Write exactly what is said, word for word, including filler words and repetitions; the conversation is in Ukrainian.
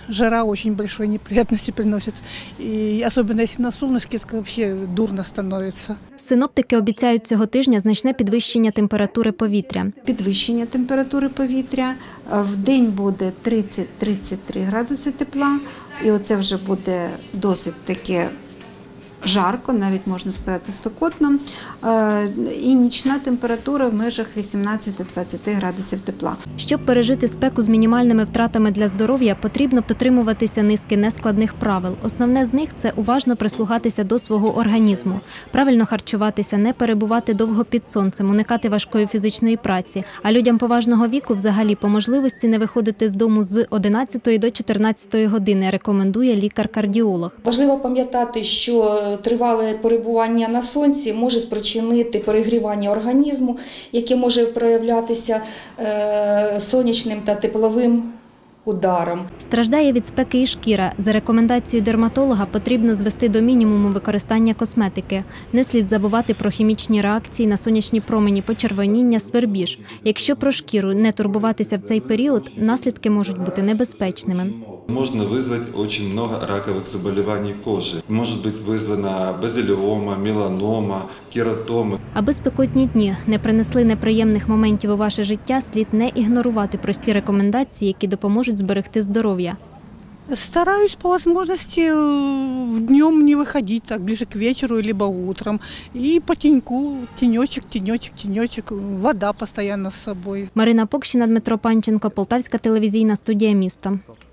жара очень большие неприятности приносит. И особенно если на солнышке, то вообще дурно становится. Синоптики обіцяють цього тижня значне підвищення температури повітря. Підвищення температури повітря. В день буде тридцять-тридцять три градуси тепла. І оце вже буде досить таке жарко, навіть можна сказати спекотно. І нічна температура в межах вісімнадцять-двадцять градусів тепла. Щоб пережити спеку з мінімальними втратами для здоров'я, потрібно дотримуватися низки нескладних правил. Основне з них – це уважно прислухатися до свого організму, правильно харчуватися, не перебувати довго під сонцем, уникати важкої фізичної праці. А людям поважного віку взагалі по можливості не виходити з дому з одинадцятої до чотирнадцятої години, рекомендує лікар-кардіолог. Важливо пам'ятати, що тривале перебування на сонці може спричинити перегрівання організму, яке може проявлятися сонячним та тепловим ударом. Страждає від спеки і шкіра. За рекомендацією дерматолога потрібно звести до мінімуму використання косметики. Не слід забувати про хімічні реакції на сонячні промені, почервоніння, свербіж. Якщо про шкіру не турбуватися в цей період, наслідки можуть бути небезпечними. Можно вызвать очень много раковых заболеваний кожи. Может быть вызвана базилиома, меланома, кератома. Аби спекотні дні не принесли неприємних моментів у ваше життя, слід не ігнорувати прості рекомендації, які допоможуть зберегти здоров'я. Стараюсь по возможности днем не выходить, так ближе к вечеру, либо утром. И по теньку, тенечек, тенечек, тенечек, вода постоянно с собой. Марина Покщина, Дмитро Панченко, Полтавська телевізійна студія «Місто».